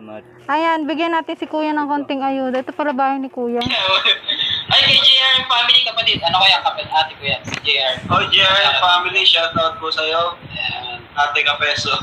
Ayan, bigyan natin si Kuya ng konting ayuda. Ito pala bahay ni Kuya. Ay, kay JR family kapatid. Ano kaya kapatid? Ate ko yan, si JR. Oh, JR family, shoutout po sa'yo. Ate Kapeso.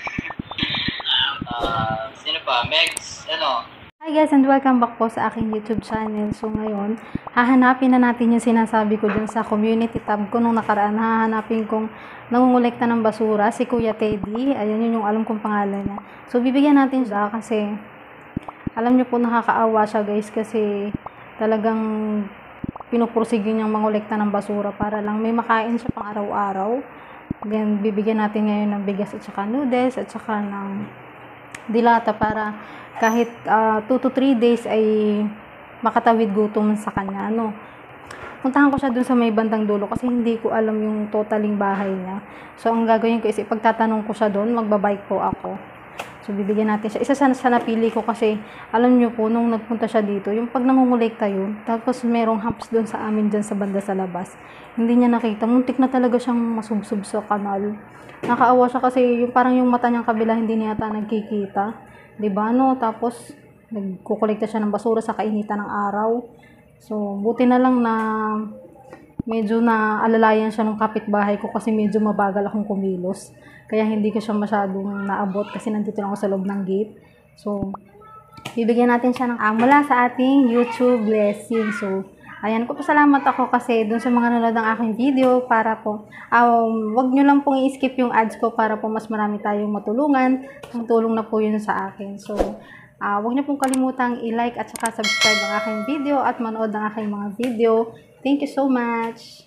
Sino pa? Megs, ano? Hi guys, and welcome back po sa aking YouTube channel. So ngayon, hahanapin na natin yung sinasabi ko dun sa community tab ko nung nakaraan. Hahanapin kong nangungulekta ng basura, si Kuya Teddy. Ayan, yun yung alam kong pangalan niya. So bibigyan natin siya kasi alam niyo po nakakaawa siya guys kasi talagang pinupursige niyang mangolekta ng basura para lang may makain siya pang araw-araw. Then bibigyan natin ngayon ng bigas at saka noodles at saka ng dilata para kahit 2 to 3 days ay makatawid gutom sa kanya, no. Puntahan ko siya dun sa may bandang dulo kasi hindi ko alam yung totaling bahay niya. So ang gagawin ko is ipagtatanong ko siya doon, magbabike po ako. So bibigyan natin siya. Isa sa napili ko kasi alam niyo po nung nagpunta siya dito, yung pag nangungulekta yun, tapos merong humps doon sa amin dyan sa banda sa labas. Hindi niya nakita, muntik na talaga siyang masubsob sa kanal. Nakaawa siya kasi yung parang yung mata niyang kabila hindi niya ata nagkikita. 'Di ba no? Tapos nagkukolekta siya ng basura sa kainitan ng araw. So buti na lang na medyo na alalayan siya ng kapitbahay ko kasi medyo mabagal akong kumilos. Kaya hindi ko siya masyadong naabot kasi nandito lang ako sa loob ng gate. So bibigyan natin siya ng mula sa ating YouTube blessing. So ayan, pasalamat ako kasi dun sa mga nanonood ng aking video para po, wag nyo lang pong i-skip yung ads ko para po mas marami tayong matulungan. Ang tulong na po yun sa akin. So, wag nyo pong kalimutang i-like at saka subscribe ang aking video at manood ng aking mga video. Thank you so much!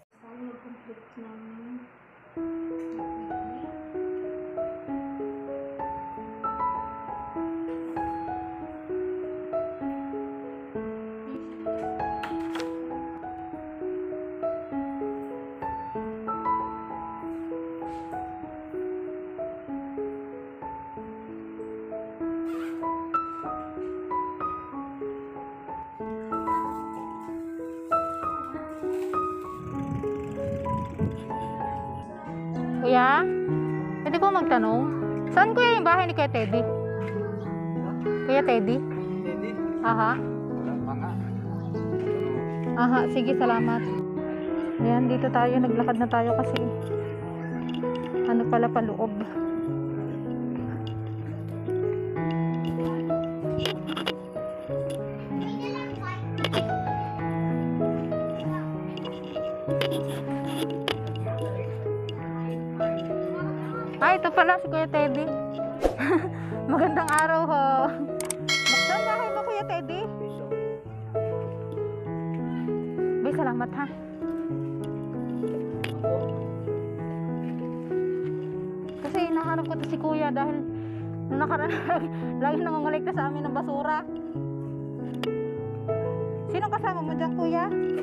Kuya, pwede ko magtanong? Saan kuya yung bahay ni Kuya Teddy? Kuya Teddy? Teddy? Aha. Mga. Aha, sige, salamat. Ayan, dito tayo, naglakad na tayo kasi ano pala paloob. Ay, ito pala si Kuya Teddy. Magandang araw ho. Saan bahay mo Kuya Teddy? Bay, salamat ha. Kasi hinahanap ko to si Kuya dahil nung nakaraan lagi nangongolekta sa amin ng basura. Sino kasama mo dyan Kuya?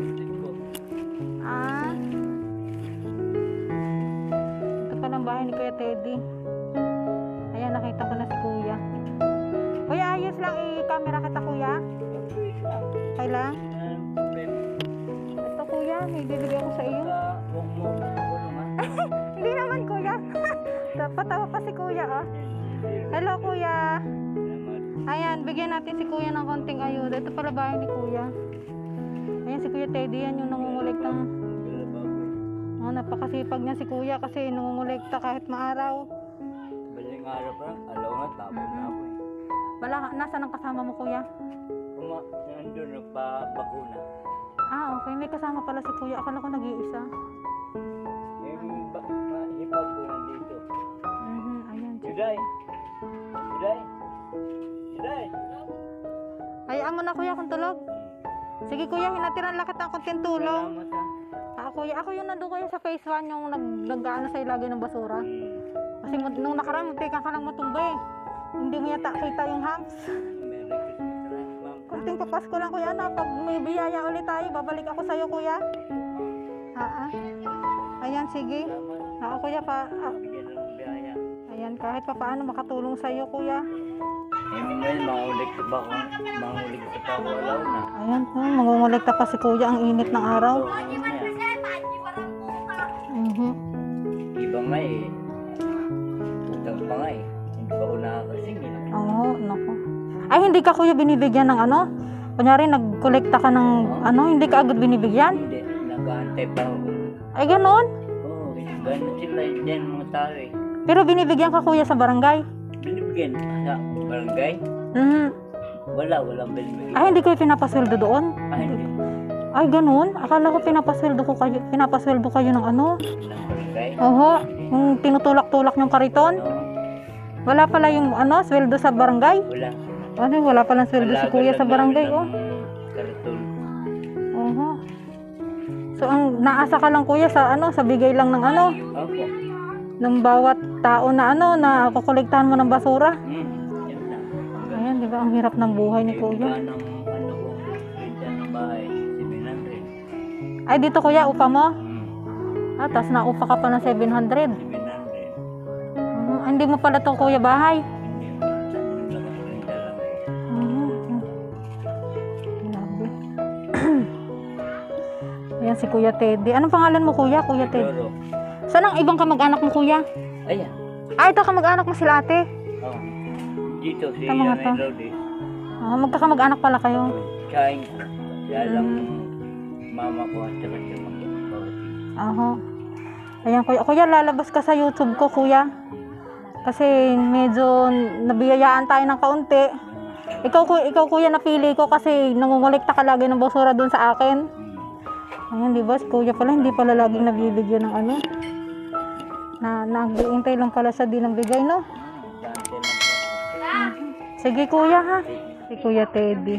Bahay ni Kuya Teddy. Ayan, nakita ko na si Kuya. Kuya, ayos lang i-camera kita Kuya. Okay lang? Ito Kuya, may bibigay ko sa iyo. Hindi naman Kuya. Patawa pa si Kuya oh. Hello Kuya. Ayan, bigyan natin si Kuya ng konting ayuda. Ito pala bahay ni Kuya. Ayan si Kuya Teddy, yan yung nangunguliktang. Napakasipag niya si Kuya kasi nangungulekta kahit maaraw. Baling araw pa, alaw nga, tapos na ako eh. Bala, nasaan ang kasama mo Kuya? Nandun, nagpabakuna. Okay, may kasama pala si Kuya. Akala ko nag-iisa. Hipag ko nandito. Ayan. Juday! Juday! Juday! Hayaan mo na Kuya kung tulog. Sige Kuya, hinatiran lang kita ng konting tulong. Salamat ha. Kuya, ako yung nandun Kuya sa phase 1 yung nag-ano sa'yo lagi ng basura. Kasi nung nakaraan, muntikan ka lang matumba eh. Hindi mo yata kita yung humps. Merry Christmas, ma'am. Kunting papasko lang Kuya na. Pag may biyaya ulit tayo, babalik ako sa'yo Kuya. Ayan, sige. Kuya pa. Bigyan ng biyaya. Ayan, kahit pa paano makatulong sa'yo Kuya. Ngayon, mangulikta pa ako. Mangulikta pa ako, alaw na. Ayan, mangungulekta pa si Kuya. Ang init ng araw. Iba nga eh. Utang pa nga eh. Hindi pa ako nakakasingin. Oo, no. Nako. Ay, hindi ka kuya binibigyan ng ano? Kunyari, nagkolekta ka ng ano, hindi ka agad binibigyan? Hindi, nag-aantay pa ako. Ay, ganon? Oo, ganun sila dyan mga tao eh. Pero binibigyan ka kuya sa barangay? Binibigyan sa barangay? Mhm. Walang binibigyan. Ay, hindi kayo pinapasweldo doon? Hindi. Ay, ganon? Akala ko pinapasweldo kayo ng ano? Ng barangay? Oho, yung tinutulak-tulak yung kariton? Oo, Wala pala yung ano, sweldo sa barangay? wala. Ano, wala palang sweldo si kuya sa barangay, oh. Karton. Oho. So, ang naasa ka lang kuya sa ano, sa bigay lang ng ano, Opo. ng bawat tao na ano, na kukolektahan mo ng basura. Yan na. Ayan, di ba, ang hirap ng buhay ni kuya. Ng ano ko, dyan ng bahay, 700. Ay, dito kuya, upa mo? Hmm, Ah, tas naupa ka pa ng 700. 700. Hindi mo pala to kuya bahay. Hindi mo nakakulinda lang. Grabe. Ayan si Kuya Teddy. Anong pangalan mo kuya? Kuya Teddy. Doro. Saan ang ibang kamag-anak mo kuya? Ayan. Ah, ito kamag-anak mo sila ate. Oh. Dito si Tama nga to. Melody. Ah, magkakamag-anak pala kayo. Kain ko. Kaya lang mama ko at saka siya mag-kapatid. Aho. Ayan kuya. Kuya, lalabas ka sa YouTube ko kuya. Kasi medyo nabiyayaan tayo ng kaunti. Ikaw kuya napili ko kasi nangungulekta ka lagi ng basura doon sa akin. Ayan, di ba? Si kuya pala, hindi pala laging nabibigyan ng ano. Nag-iintay lang pala siya din ng bigay, no? Dante lang po. Sige kuya ha. Si Kuya Teddy.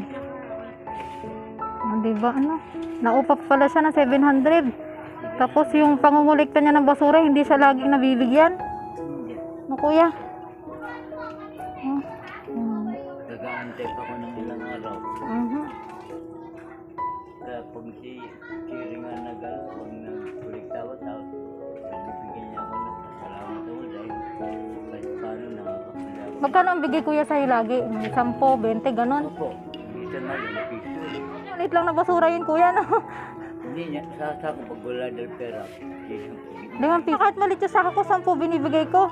Di ba ano? Naupa pala siya ng 700. Tapos yung pangungulekta niya ng basura, hindi siya laging nabibigyan. No kuya? Nag-aantay pa ko ng ilang araw. Kaya pag si Kiri nga pag nagkuliktawa tapos nagbibigyan niya ako ng salamat ako dahil kahit paano nakakapala. Magkano ang bigay kuya sa'yo lagi? 10, 20, ganon. Opo, minsan na yung piso. Ulit lang na basura yun kuya, no? Hindi niya, sasako pag wala dahil pera. Piso. Kahit malit yung saka ko, 10 binibigay ko.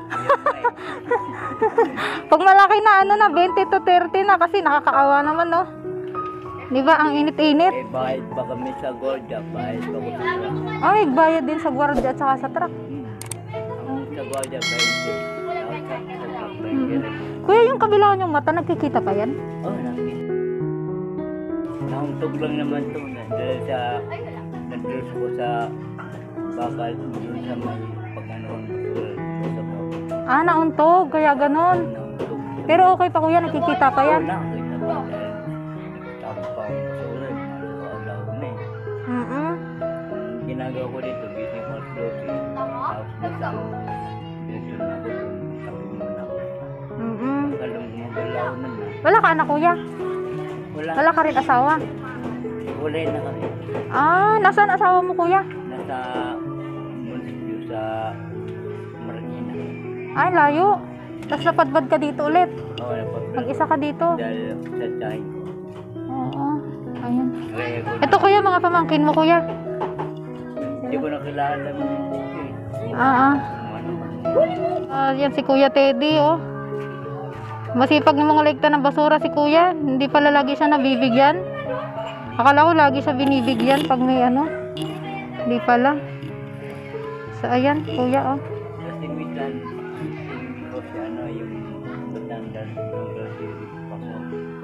Pag malaki na, ano na, 20 to 30 na kasi nakakaawa naman, no? Di ba, ang init-init? Eh, bayad pa kami sa Gorda, bayad pa ko sa truck. Ay, bayad din sa gwardiya at saka sa truck. Ang sa Gorda, bayad din. Sa truck, bayad din. Kuya, yung kabilaan yung mata, nagkikita pa yan? Oh, nakita. Nauntog lang naman ito dahil sa nag-dress ko sa bakal doon sa may pag-anoon sa bakal. Ah, nauntog, kaya ganon. Nauntog. Pero okay pa kuya, nakikita pa yan. Oo, nakita pa dahil tapos pa ang basura, alaw na eh. Ginagawa ko dito, busy ko sa lote. Tapos nasang dito na ako doon, tabi muna ako. Kalong gumagalaw na na. Wala ka anak kuya? Wala. Wala ka rin asawa? Wala na kami. Ah, nasaan asawa mo kuya? Nasa munisipyo sa Marikina. Ay, layo. Tapos napadbad ka dito ulit. Oo, napag- Mag-isa ka dito. dahil sa tsahin ko. Oo. Ayan. Kaya ko Ito kuya, mga pamangkin mo kuya. hindi ko nakilala mo yung buhay. Ah, yan si Kuya Teddy, oh. Masipag ng mga legta ng basura si kuya. Hindi pala lagi siya nabibigyan. Akala ko lagi siya binibigyan pag may ano. Hindi pala. So, ayan, kuya, oh. Kasi minsan, yung ko si ano, yung matandang yung grocery pa ko.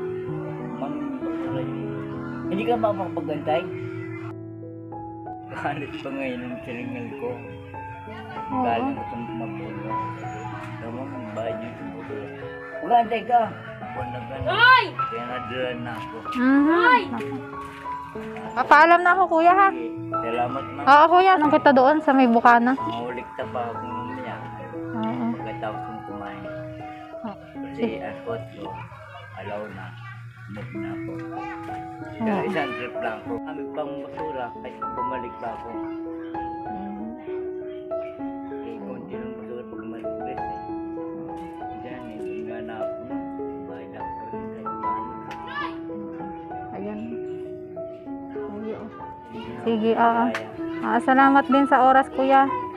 Hindi ka makapagantay? Galit pa ngayon yung silingal ko. Galing ko sa magulo. Tama mo, bahay niyo sa magulo. Magantay ka! Ako na gano'n. Kaya nadalan na ako. Papaalam na ako, kuya, ha? Salamat na. Oo, kuya. Nung kita doon sa may bukana. Mahulikta pa ako mamaya. Oo. Pagkatapos kong kumain. Kasi ang kotlo, alaw na. Move na ako. Pero isang trip lang ako. Kami pang basura, kahit bumalik pa ako. Eh, konti lang basura pag malibre eh. Diyan eh, hindi na ako. Bahay na ako rin kahit paano. Ayan. Sige, salamat din sa oras, kuya.